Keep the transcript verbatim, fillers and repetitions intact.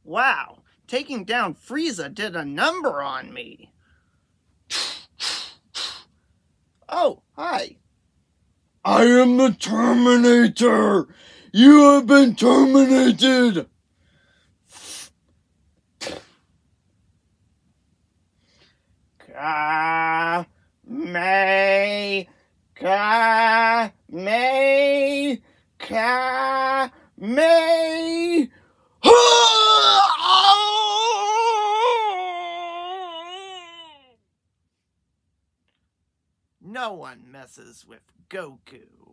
Wow, taking down Frieza did a number on me. Oh, hi. I am the Terminator! You have been terminated! Ka May Ka May Ka May. No one messes with Goku.